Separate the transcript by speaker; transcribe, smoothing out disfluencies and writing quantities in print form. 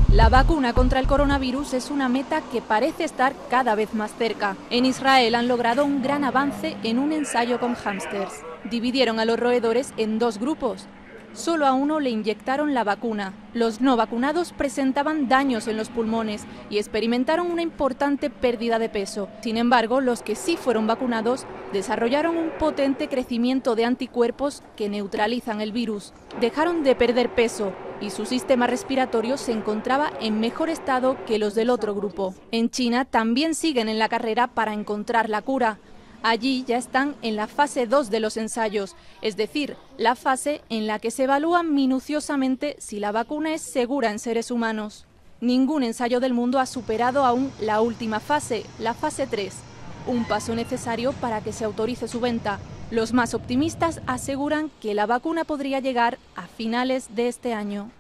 Speaker 1: La vacuna contra el coronavirus es una meta que parece estar cada vez más cerca. En Israel han logrado un gran avance en un ensayo con hámsters. Dividieron a los roedores en dos grupos. Solo a uno le inyectaron la vacuna. Los no vacunados presentaban daños en los pulmones y experimentaron una importante pérdida de peso. Sin embargo, los que sí fueron vacunados desarrollaron un potente crecimiento de anticuerpos que neutralizan el virus. Dejaron de perder peso y su sistema respiratorio se encontraba en mejor estado que los del otro grupo. En China también siguen en la carrera para encontrar la cura. Allí ya están en la fase 2 de los ensayos, es decir, la fase en la que se evalúa minuciosamente si la vacuna es segura en seres humanos. Ningún ensayo del mundo ha superado aún la última fase, la fase 3, un paso necesario para que se autorice su venta. Los más optimistas aseguran que la vacuna podría llegar a finales de este año.